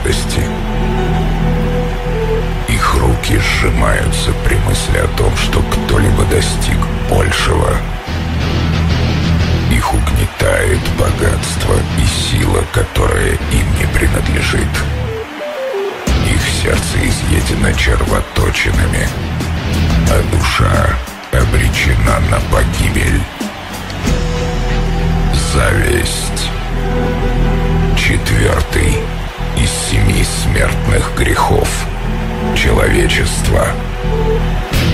радости. Их руки сжимаются при мысли о том, что кто-либо достиг большего. Их угнетает богатство и сила, которая им не принадлежит. Их сердце изъедено червоточинами, а душа обречена на погибель. Зависть. 4-й из 7 смертных грехов человечества.